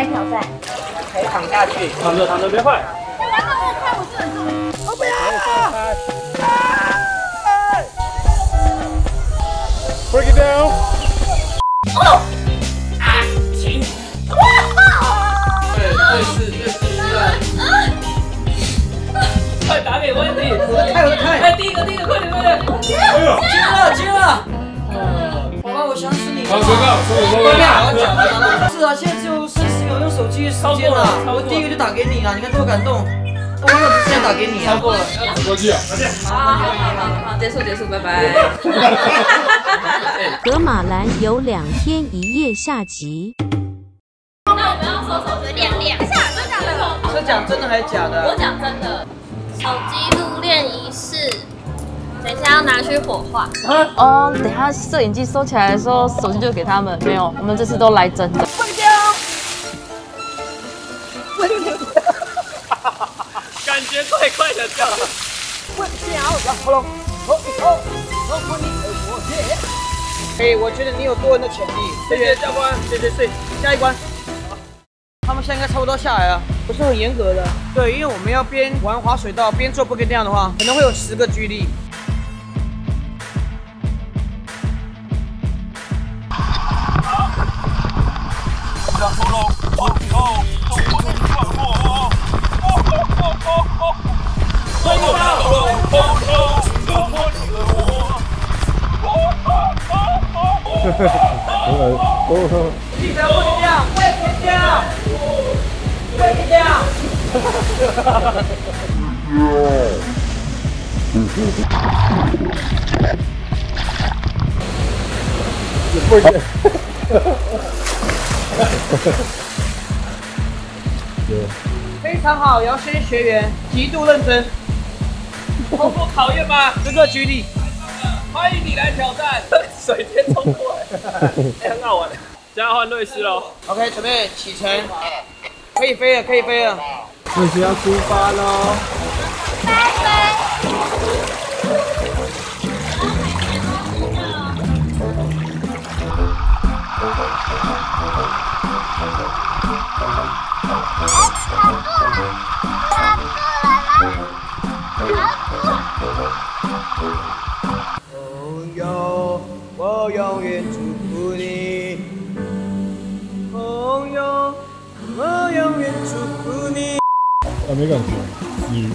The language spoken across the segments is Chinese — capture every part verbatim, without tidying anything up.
来挑战。 可以躺下去， 躺着躺着别坏。 大家都不看，我是很重要。 我不要。 Break it down。 哦！啊！ 对，对是对是对。快打给温迪！我在看，我在看。哎，第一个，第一个，快点，快点！接了，接了，接了。宝宝，我想死你了。 好，收到，收到，收到。 是啊，现在只有三十秒用手机的时间了。我第一个就打给你了，你看多感动。我有时间打给你啊。超过了， 手机啊，再见。 好好好好好，结束结束，拜拜。 格马兰有两天一夜下集。 那我们要收手机两两下，真的？ 是讲真的还是假的？ 我讲真的。手机入殓仪式，等一下要拿去火化。 哦，等一下摄影机收起来的时候，手机就给他们。没有，我们这次都来真的。 放掉。 感觉快快的掉了。 问掉，然后喽，吼一吼，如果你和我耶。嘿，我觉得你有多人的潜力。谢谢教官，谢谢谢。下一关。他们现在应该差不多下来了，不是很严格的。对，因为我们要边玩滑水道边做不跟这样的话，可能会有十个距离。记得不能这样，不能这样，不能这样。 不会。 非常好，姚先学员极度认真，通过考验吗？十个举例， 欢迎你来挑战。水天冲过来，哎，很好玩。现在换瑞斯喽。 OK， 准备启程，可以飞了，可以飞了。 瑞斯要出发喽。 拜拜。 朋友，我永远祝福你。朋友，我永远祝福你。 啊，没感觉。鱼。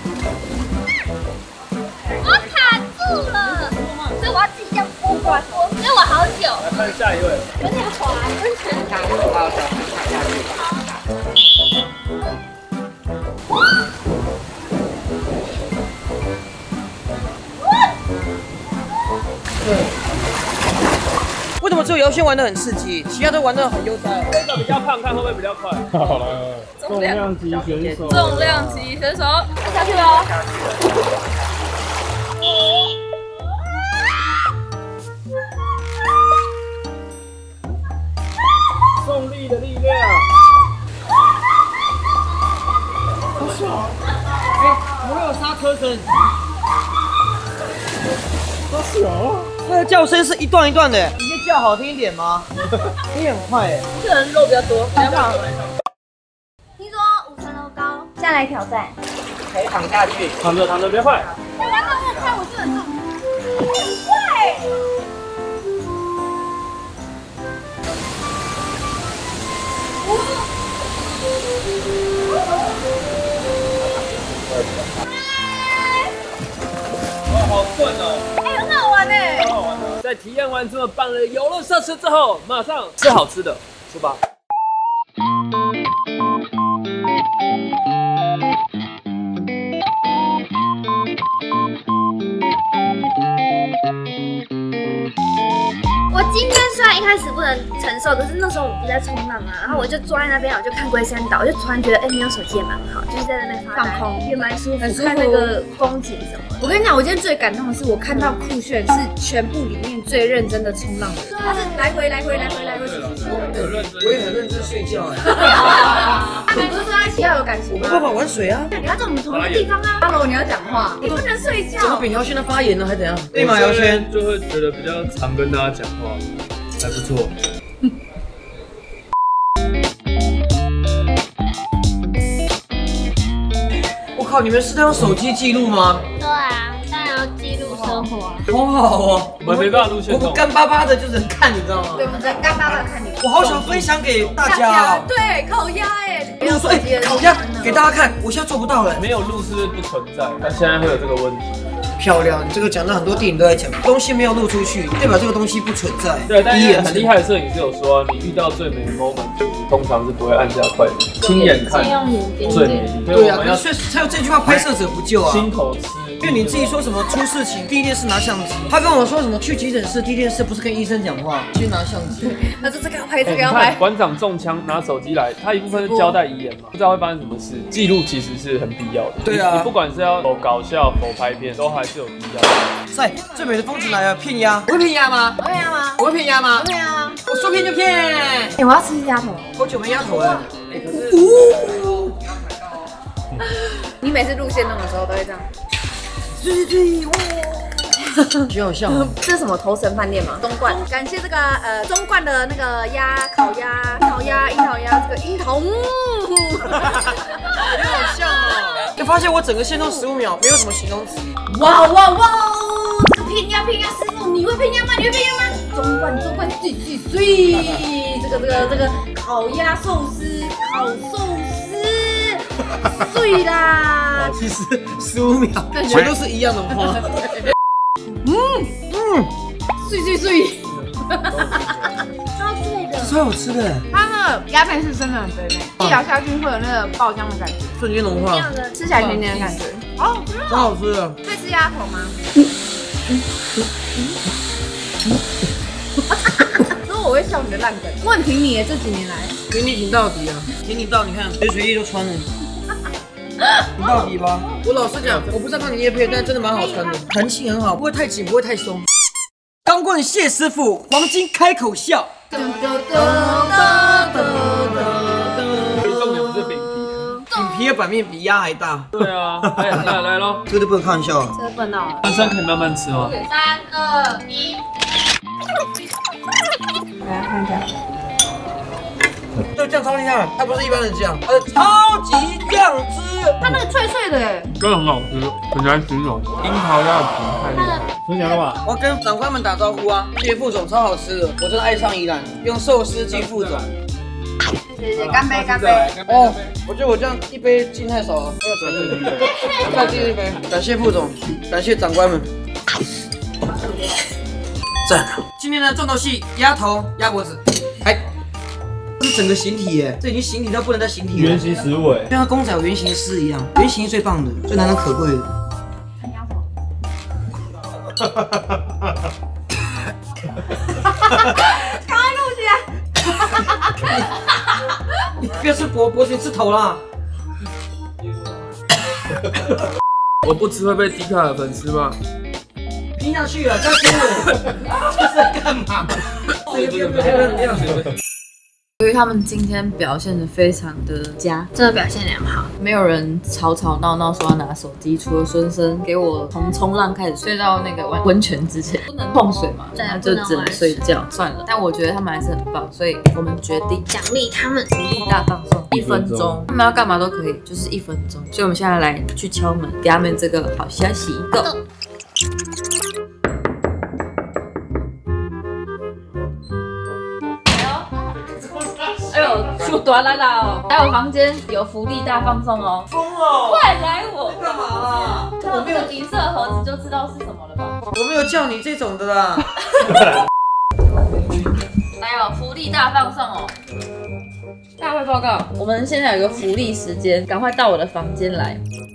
我卡住了，所以我要自己这样拨过来拨，所以我好久。 来看下一位。 有点滑，安全感。 好，小心踩下去。为什么只有姚轩玩得很刺激，其他都玩得很悠哉？ 这个比较胖，看会不会比较快？好了，重量级选手， 重量级选手，下去喽！ 重力的力量。 好爽！哎，有没有刹车声？ 好爽！ 那个叫声是一段一段的，你可以叫好听一点吗？你很快哎， 这人肉比较多，比较胖。听说五层楼高，下来挑战。 可以躺下去， 躺着躺着别坏。 大家都不看，我是很重。很快。 哇，好顺哦！ 哎，很好玩哎！ 好玩的。在体验完这么棒的游乐设施之后，马上吃好吃的，出发。 我今天虽然一开始不能承受，可是那时候我不在冲浪啊，然后我就坐在那边，我就看龟山岛，我就突然觉得，哎，没有手机也蛮好，就是在那边放空，也蛮舒服，很舒服，看那个风景什么的。 我跟你讲，我今天最感动的是，我看到酷炫是全部里面最认真的冲浪的人，他是来回来回来回来回去去去。 我也很认真睡觉哎。 你不是说在一起要有感情吗？ 没办法玩水啊。 你要在我们同一个地方啊。Hello，你要讲话，你不能睡觉。 怎么扁姚轩的发言呢？还怎样？对吗？姚轩就会觉得比较常跟大家讲话，还不错。 靠，你们是在用手机记录吗？ 对啊，当然要记录生活啊。 好好哦， 我们没办法录线动， 我干巴巴的就只能看，你知道吗？ 对，我们只能干巴巴看你。 我好想分享给大家哦。 对，烤鸭哎， 比如说，哎，烤鸭给大家看，我现在做不到了。 没有录是不是不存在？但现在会有这个问题。 漂亮，你这个讲到很多电影都在讲，东西没有露出去，代表这个东西不存在。 对，但是很厉害的摄影师有说，你遇到最美的 moment， 通常是不会按下快门，亲眼看最美。 对啊，可是才有这句话，拍摄者不救啊， 心口吃。 因为你自己说什么出事情，第一件事拿相机。他跟我说什么去急诊室，第一件事不是跟医生讲话，去拿相机。 他说这个要拍，这个你要拍。 看馆长中枪拿手机来，他一部分是交代遗言嘛，不知道会发生什么事，记录其实是很必要的。 对啊， 你不管是要否搞笑、否拍片，都还是有必要的。 赛，最美的风景来了，骗鸭。我会骗鸭吗？ 我会鸭吗？ 我会骗鸭吗？ 对啊。 我说骗就骗。 哎，我要吃鸭头。 好久没鸭头了。哎，可是。 你每次录线动的时候都会这样。 对对哇！觉得好像。 这是什么头神饭店吗？中冠，感谢这个呃中冠的那个鸭烤鸭、烤鸭、樱桃鸭，这个樱桃，嗯， 你好像哦。就发现我整个线动十五秒，没有什么形容词。 哇哇哇！这个骗鸭骗鸭师傅，你会骗鸭吗？你会骗鸭吗？中冠中冠碎碎碎，这个这个这个烤鸭寿司，烤寿司，碎啦！ 其实十五秒全都是一样的话。嗯嗯， 碎碎碎， 超脆的， 超好吃的。 它的鸭片是真的很肥美，一咬下去会有那个爆浆的感觉， 瞬间融化， 吃起来甜甜的感觉，好好吃哦。 超好吃的。 会吃鸭头吗？所以我会笑你的烂梗。我很挺你耶，这几年来， 挺你挺到底啊，挺你到你看随随意都穿了。挺到底吧？我老实讲，我不是帮你业配，但真的蛮好穿的，弹性很好，不会太紧，不会太松。钢棍谢师傅，黄金开口笑。 重点不是饼皮， 饼皮的版面比鸭还大。 对啊，来来来喽， 这个就不能开玩笑了。 这个笨到了。 珊珊可以慢慢吃吗？ 三二一， 来看一下。 这个酱超厉害，它不是一般的酱，它是超级酱汁。 它那个脆脆的耶， 真的很好吃，很难形容。樱桃鸭的皮太厉害，分享了吧？ 我要跟长官们打招呼啊！谢谢副总，超好吃的，我真的爱上宜兰，用寿司敬副总。 谢谢，干杯干杯。 哦，我觉得我这样一杯敬太少了，没有水喝。再敬一杯，感谢副总，感谢长官们。赞！今天的重头戏，鸭头、鸭脖子，哎。这是整个形体耶，这已经形体到不能再形体了。 原形实尾， 就像公仔有原型师一样，原型是最棒的，最难能可贵的。 看鸭头。赶快录起来！ 你不要吃脖脖子，你吃头啦！ 我不吃会被迪卡的粉丝吗？ 拼下去了，这是这是在干嘛？这个不能这样子。 由于他们今天表现的非常的佳， 真的表现得很好， 没有人吵吵闹闹说要拿手机，除了孙生给我从冲浪开始睡到那个温温泉之前，不能碰水嘛，那就只能睡觉算了。但我觉得他们还是很棒，所以我们决定奖励他们福利大放送一分钟，他们要干嘛都可以，就是一分钟。所以我们现在来去敲门，给他们这个好消息 ，Go！哎呦，出短来了！来我房间有福利大放送哦！ 疯了！ 快来我！ 干嘛啦？ 看到这个银色盒子就知道是什么了吧？ 我没有叫你这种的啦。 来哦，福利大放送哦！大会报告，我们现在有一个福利时间，赶快到我的房间来。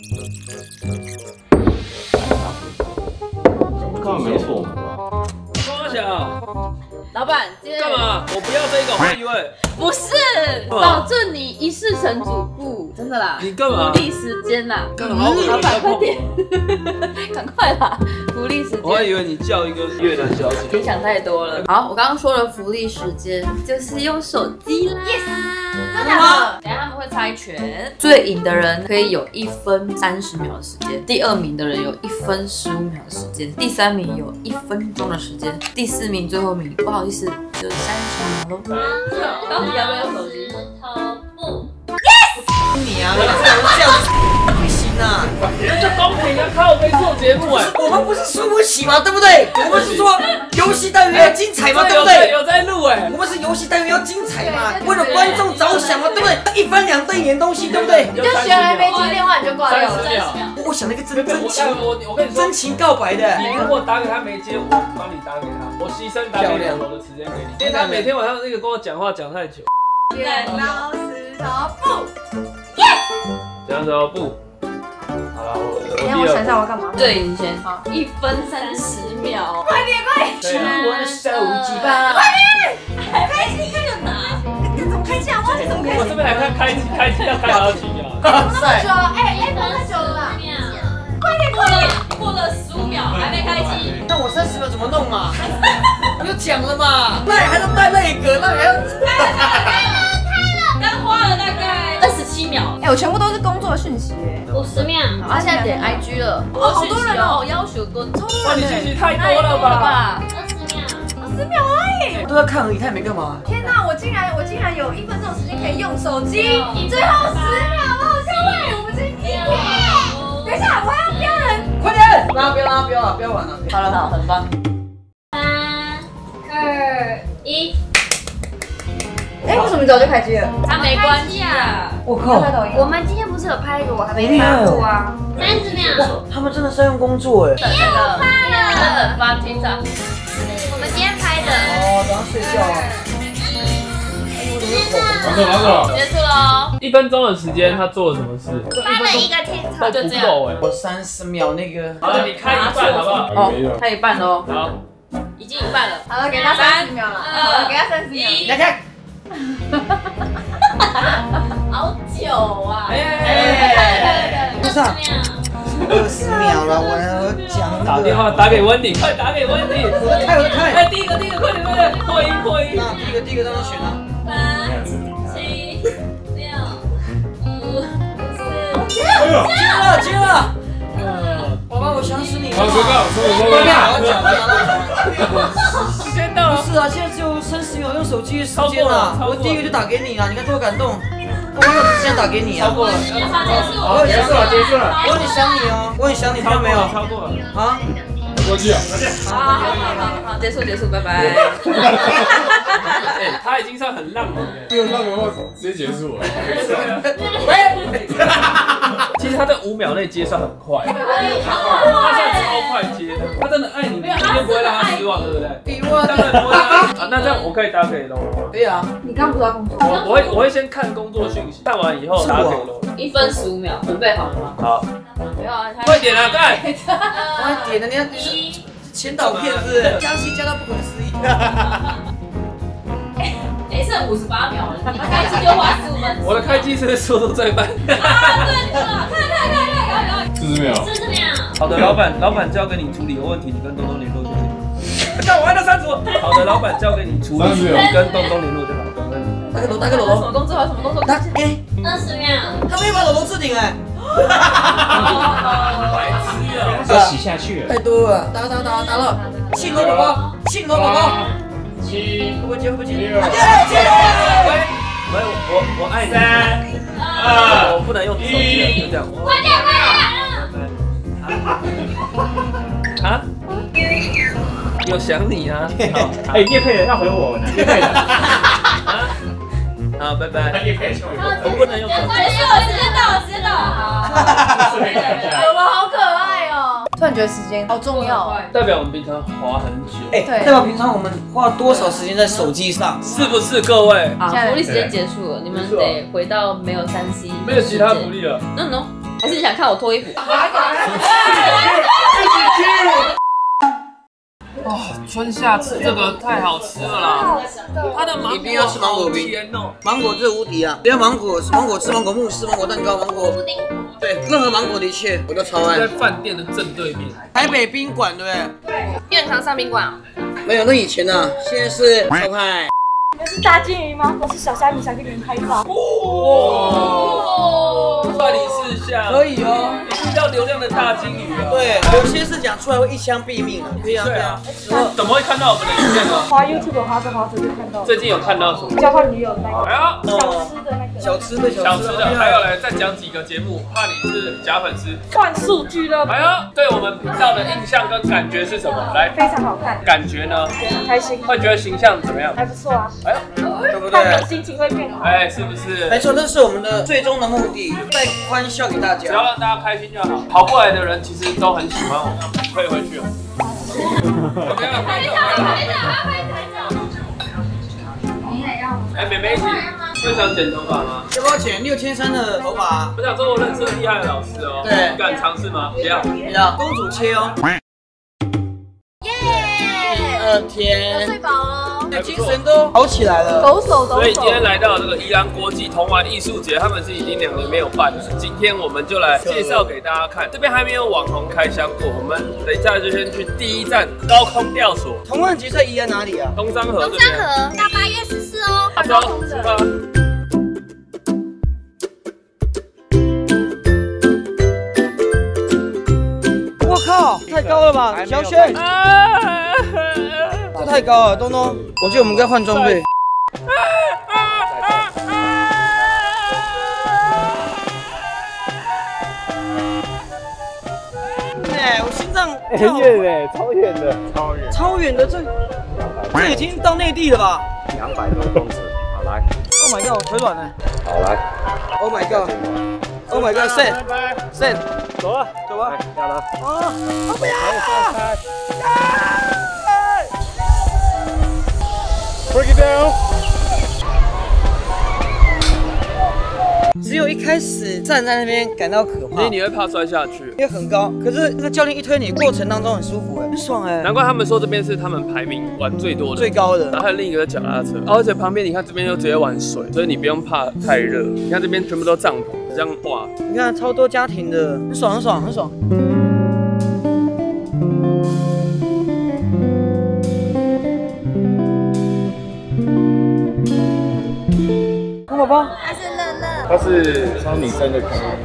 看没错。光小， 老板，今天干嘛？我不要这个，换一位。 不是，保证你一世成主顾，真的啦。 你干嘛？ 福利时间啦！ 干嘛？ 老板快点，赶快啦！福利时间。 我还以为你叫一个越南小姐。 你想太多了。好，我刚刚说了福利时间就是用手机啦。Yes， 真的吗？等下他们会猜拳，最赢的人可以有一分三十秒的时间，第二名的人有一分十五秒的时间，第三名有一分钟的时间，第四名、最后名不好意思，就三十秒喽。到底要不要用手机？ 头部。 你啊，你这样这样不行啊！ 做节目哎， 我们不是输不起嘛，对不对？我们是说游戏单元要精彩嘛，对不对？ 有在录哎， 我们是游戏单元要精彩嘛，为了观众着想嘛，对不对？一翻两瞪眼东西，对不对？ 你就学了没接电话你就挂掉了。 我想了一个真真我情， 我我跟你说， 真情告白的。 你如果打给他没接，我帮你打给他，我牺牲打给两楼的时间给你，因为他每天晚上那个跟我讲话讲太久。 剪刀石头布， 剪刀布。好了，我我等下我想一下我要干嘛。 对，你先。好，一分三十秒。 快点快点！ 是我的手机吧？ 快点！开机就拿。这怎么开机啊？忘记怎么开机。 我这边来看开机，开机要开好几秒。 那么久，哎哎，太久了啦！快点快点！ 过了十五秒还没开机。 那我三十秒怎么弄嘛？我就讲了嘛，那还要带那个，那还要。 刚花了大概二十七秒。 哎，我全部都是工作讯息哎。 五十秒。 他现在点 I G 了， 哦，好多人哦， 要求多， 哇，你信息太多了吧？ 二十秒。 十秒而已。 都要看而已，他也没干嘛。 天哪，我竟然我竟然有一分钟的时间可以用手机，最后十秒，我好像会我们今天。等一下，我要标人。 快点！不要不要不要了，不要玩了。 好了，好，很棒。 三、二、一。 哎，为什么早就开机了？ 他没关系啊。 我靠！ 我们今天不是有拍一个我还没发过啊？ 三十秒。 他们真的是在用工作哎。 等那个，等发厅长。 我们今天拍的。 哦，早上睡觉啊。 完了完了， 结束喽。 一分钟的时间，他做了什么事？ 拍了一个天草。 都不够哎。 我三十秒那个。 好了，你开一半好不好？ 哦，开一半喽。 好， 已经一半了。 好了，给他三十秒了。 二， 给他三十秒。 来看。 好久啊！ 哎，不是啊，二十秒了，我我讲打电话打给温迪，快打给温迪！ 我在开，我在开。 哎，第一个第一个，快点快点，扩音扩音。 那第一个第一个让他选啊。 八、七、六、五、四。 接了接了。宝宝，我想死你了。 好，随便随便快点，我讲了。 时间到了。 不是啊，现在只有三十秒用手机的时间了。我第一个就打给你了，你看多感动。我没有时间打给你啊。 超过了。 电话结束。 好，结束了，结束了。 好我很想你哦，我很想你，看到没有？ 超过了。 啊？ 过去啊，再见。 好好好好好，结束结束，拜拜。 哎，他已经算很浪了。 这个浪的话直接结束了。 喂。 其实他在五秒内接算很快，他算超快接的。他真的爱你，你今天不会让他失望，对不对？ 比我当然不会啊。那这样我可以打给龙吗？ 可以啊。 你刚不是要工作？ 我我会我会先看工作讯息，看完以后打给龙。 一分十五秒，准备好了吗？ 好， 不要啊， 快点啊，干！ 快点的，你看你是前导片是不是？加戏加到不可思议。 哎，剩五十八秒了，你开机就花十五分钟。 我的开机是速度最慢。 啊，对了，看看看看看看。 四十秒。 四十秒。 好的，老板，老板交给你处理，有问题你跟东东联络就行。干，我还到三十五。好的，老板交给你处理，你跟东东联络就好，没问题。 打个楼，打个楼。 什么工作？什么工作？ 他哎， 二十秒。 他没有把楼楼置顶哎。 白痴啊！ 要洗下去了。 太多了，打打打打了。信罗宝宝，信罗宝宝。 七、 会不会接？会不会接？ 六、 接接。 喂，喂，我我爱你。三、二，我不能用手机了，就这样。 快点快点。 啊？有想你啊。好， 哎，叶佩的要回我呢，叶佩的。 啊，好，拜拜。 叶佩就我不能用手机。 结束了，时间到了，时间到了。好， 我们好可爱哦！突然觉得时间好重要。 代表我们平常滑很久， 哎，代表平常我们花多少时间在手机上？ 是不是各位？ 好，福利时间结束了，你们得回到没有三 C， 没有其他福利了。 No no， 还是你想看我脱衣服？ 哦，春夏吃这个太好吃了啦！它的芒果一定要吃芒果冰甜哦。 芒果最无敌啊！不要芒果，芒果吃芒果慕斯、芒果蛋糕、芒果布丁，对，任何芒果的一切我都超爱在。饭店的正对面， 台北宾馆对不对？ 院长上宾馆啊。 没有，那以前呢，现在是超派。 你们是大金鱼吗？我是小虾米，想跟你们拍照。 哦，办理事项可以哦， 遇到流量的大金鱼哦。 对，有些事讲出来会一枪毙命啊，可以啊， 对啊对啊。。 怎么会看到我们的影片呢？ 滑 YouTube 滑着滑着就看到， 最近有看到什么？ 交换女友那个哎呀， 小吃的那个。 小吃的小吃的，还有嘞，再讲几个节目，怕你是假粉丝。 算数俱乐部， 哎呀，对我们频道的印象跟感觉是什么？来， 非常好看， 感觉呢？ 觉得很开心， 会觉得形象怎么样？ 还不错啊。 哎呦， 对不看了对？ 心情会变好。 哎，是不是？ 没错，这是我们的最终的目的，带欢笑给大只要家。 让大家开心就好。跑过来的人其实都很喜欢我们，可以回去了。OK 了，拍照，拍照，拍照。你也要？哎，妹妹一起会想剪头发吗？ 要不要剪六千三的头发？ 我想说，我认识厉害的老师哦。 对， 敢尝试吗？不要， 不要，公主切哦。 耶！ 呃天， 睡饱了。 精神都好起来了。 抖手抖手。 所以今天来到这个宜兰国际童玩艺术节，他们是已经两年没有办了。今天我们就来介绍给大家看，这边还没有网红开箱过。我们等一下就先去第一站高空吊索。 童玩节在宜兰哪里啊？ 东山河。 东山河到八月十四哦。 走，出发。 我靠，太高了吧，小轩。这太高了，东东，我觉得我们该换装备。哎，我心脏很远哎，超远的，超远， 超远的，这这已经到内地了吧？ 两百多公尺。好来 ，Oh my god， 我腿软了。 好来 ，Oh my god，Oh my god，Sen，Sen， 走啊， 走吧， 下了。 啊，我不要。 Break it down。 只有一开始站在那边感到可怕， 所以你会怕摔下去， 因为很高。可是那个教练一推你，过程当中很舒服哎，很爽哎。 难怪他们说这边是他们排名玩最多的、 最高的。 然后还有另一个脚踏车，哦、而且旁边你看这边又直接玩水，所以你不用怕太热。你看这边全部都帐篷，这样哇， 你看超多家庭的，很爽很爽很爽。 宝宝， 他是乐乐， 他是超女生的可爱。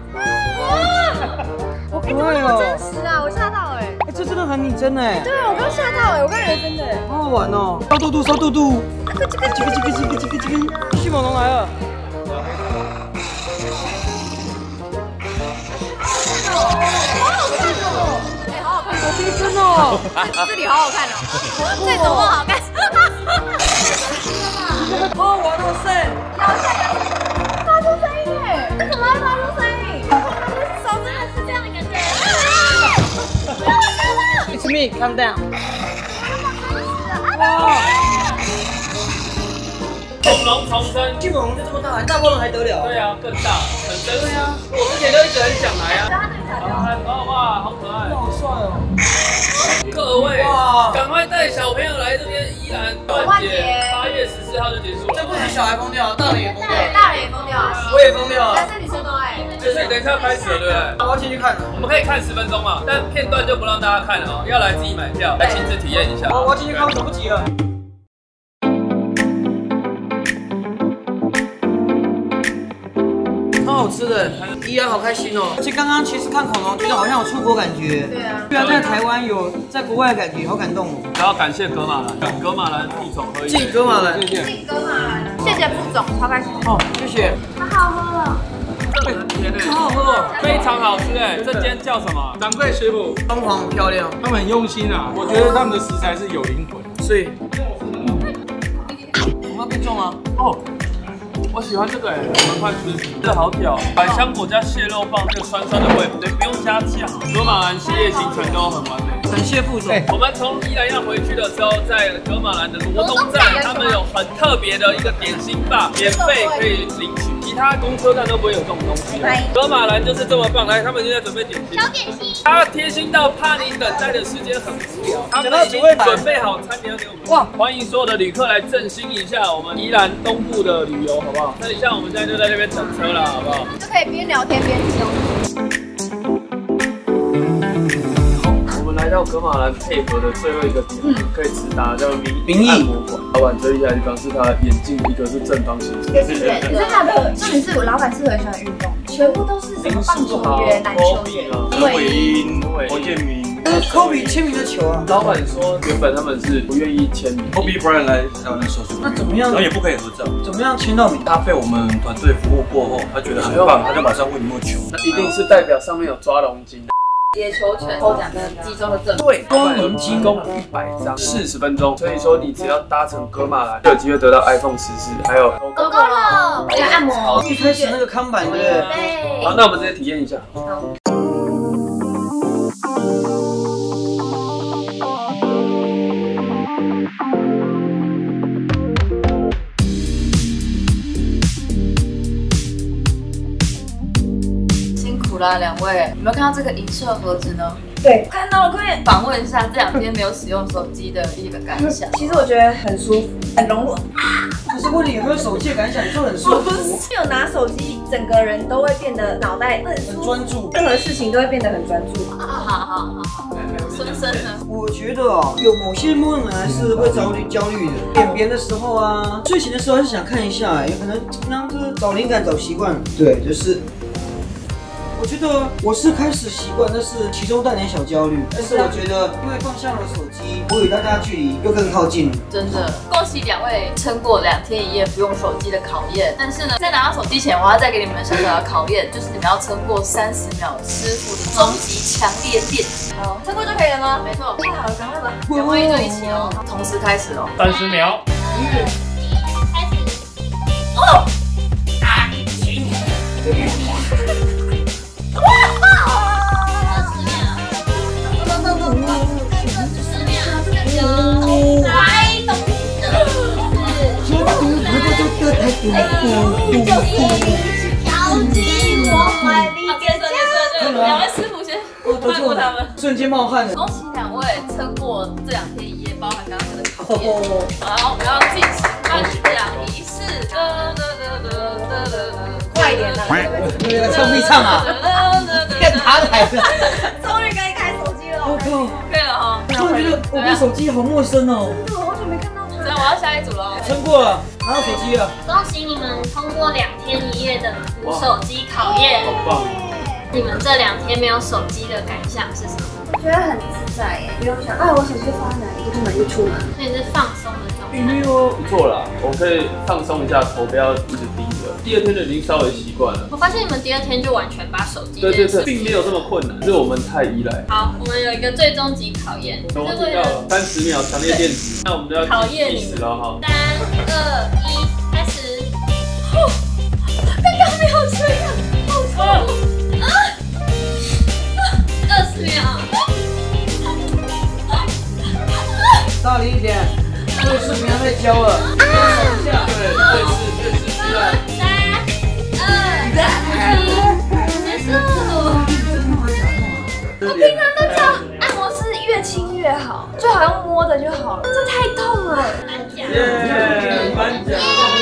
好可哎，怎么爱哦！ 那么真实啊？我吓到哎！ 哎，这真的很拟真哎。 对啊，我刚吓到哎，我刚以为真的哎。 好好玩哦！烧肚肚，烧肚肚。这个这个这个这个这个这个这个，迅猛龙来了。 哎，好好看，好逼真哦！这里好好看哦，这怎么好看？ 好玩哦，塞！ 发出声音耶！为什么会发出声音？我的手真的是这样的感觉。不要笑了 It's me, calm down。 哇！ 恐龙重生， 迅猛龙就这么大，大波龙还得了？ 对啊，更大，很真实。啊，我之前就一直很想来啊。哦哇，好可爱， 好帅哦！ 各位， 哇， 赶快带小朋友来这边宜兰万节，八月十四号就结束了。 这不止小孩疯掉，大人也疯掉。 大人也疯掉啊！ 我也疯掉了。 男生女生都爱。 就是等一下开始了，对不对？ 我要进去看。 我们可以看十分钟嘛，但片段就不让大家看了哦，要来自己买票，来亲自体验一下。 我我要进去看，我等不及了。 超好吃的，宜兰好开心哦！而且刚刚其实看恐龙，觉得好像有出国感觉。对啊，对啊，在台湾有在国外的感觉，好感动哦。 然后感谢格马兰，格马兰地宠合一。 进格马兰， 谢谢。 进格马兰，谢谢副总，超开心。 哦，谢谢。 太好喝了， 这很甜诶， 好好喝哦， 非常好吃哎！这间叫什么？ 掌柜师傅， 装潢很漂亮， 他们很用心啊，我觉得他们的食材是有灵魂。 所以我们要变重啊！ 哦。 我喜欢这个哎，我们快吃，这好屌！百香果加蟹肉棒，这个酸酸的味，对，不用加酱。格马兰系列行程都很完美。 感谢副总。 我们从宜兰要回去的时候，在格马兰的罗东站，他们有很特别的一个点心吧，免费可以领取，其他公车站都不会有这种东西。格马兰就是这么棒，来，他们就在准备点心。 小点心。 他贴心到怕你等待的时间很无聊，他们已经准备好餐点要给我们。哇！欢迎所有的旅客来振兴一下我们宜兰东部的旅游，好不好？那你像我们现在就在那边等车了，好不好？ 就可以边聊天边吃东西。 我们来到格马兰配合的最后一个点，嗯，可以直达叫民民意按摩馆。老板这一家地方是他眼镜，一个是正方形， 一个是圆的。真的，重点是我老板是很喜欢运动，全部都是什么棒球员、篮球员。 陈伟英、侯建明、 科比签名的球啊。 老板说原本他们是不愿意签名 ，Kobe Bryant 来台湾手术， 那怎么样？ 然后也不可以合照， 怎么样签到名？ 他被我们团队服务过后，他觉得很棒，他就马上为你募球。 那一定是代表上面有抓龙筋。 野球拳抽奖的集中的赠品， 对，光轮提供一百张，四十分钟，所以说你只要搭乘格马兰，就有机会得到 iPhone 十四，还有狗狗肉，还有按摩。 一开始那个看板，对不对？ 对。 好，那我们直接体验一下。 好。 苦啦，两位，有没有看到这个银色盒子呢？ 对，看到了，快点访问一下这两天没有使用手机的一个感想。 其实我觉得很舒服，很融入。 可是问你有没有手机的感想，就很舒服。 有拿手机，整个人都会变得脑袋很专注， 任何事情都会变得很专注。 好好好好好。孙生呢？ 我觉得哦，有某些梦还是会焦虑焦虑的。点别的时候啊，睡前的时候还是想看一下，有可能那就是找灵感、找习惯。对，就是。我觉得我是开始习惯，但是其中带点小焦虑。但是我觉得，因为放下了手机，我与大家距离又更靠近了。 真的，恭喜两位撑过两天一夜不用手机的考验。但是呢，在拿到手机前，我要再给你们小小的考验，就是你们要撑过三十秒师傅的终极强烈电击。 好，撑过就可以了吗？ 没错。 太好了，赶快吧！ 两位就一起哦，同时开始哦。 三十秒。 开始。 哦。 啊！ 跳进我怀里。 好，结束结束，两位师傅先看过他们， 瞬间冒汗了。 恭喜两位撑过这两天一夜，包含刚刚的考验。好，我们要进行颁奖仪式。 快一点啦！ 那个唱必唱啊！变他来了。 终于可以开手机了。 我靠！ 可以了哈。 我觉得我跟手机好陌生哦。 我好久没看到他。 那我要下一组了。 撑过了，拿到手机了。 恭喜你们通过两天一夜的无手机考验。 好棒！ 你们这两天没有手机的感想是什么？ 我觉得很自在耶，不用想，哎，我手机放在哪里，一出门就出门。 所以是放松的状态。 不错啦，我可以放松一下，头不要一直低着。第二天就已经稍微习惯了。 我发现你们第二天就完全把手机对对对，并没有这么困难，是我们太依赖。 好，我们有一个最终极考验， 我们听到了三十秒强烈电击，那我们就要考验你们了哈。 三二一，开始。哦，刚刚没有这样，好痛啊！二十秒。 大力一点，这个视频要再教了。 对，对是对是需要。 三二一，结束。 我平常都知道按摩是越轻越好，最好用摸的就好了，这太痛了。 耶，颁奖！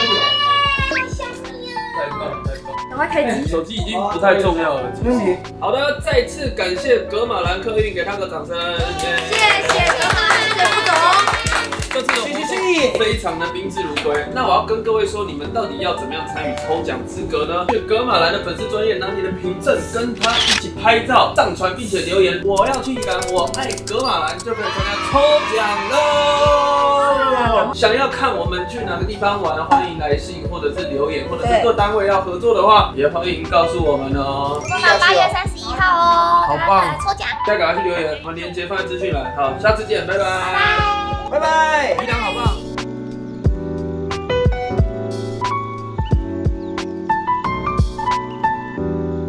赶快开机！ 手机已经不太重要了。好的，再次感谢格马兰客运，给他个掌声。 谢谢格马兰，谢谢副总。 这次的活动非常的宾至如归。那我要跟各位说，你们到底要怎么样参与抽奖资格呢？去格马兰的粉丝专页拿你的凭证，跟他一起拍照上传，并且留言我要去赶，我爱格马兰，就可以参加抽奖喽。想要看我们去哪个地方玩，欢迎来信或者是留言，或者是各单位要合作的话，也欢迎告诉我们哦。 做到八月三十一号哦， 好棒！ 来抽奖， 大家赶快去留言，把链接放在资讯栏。好，下次见，拜拜。 拜拜。 宜良好棒。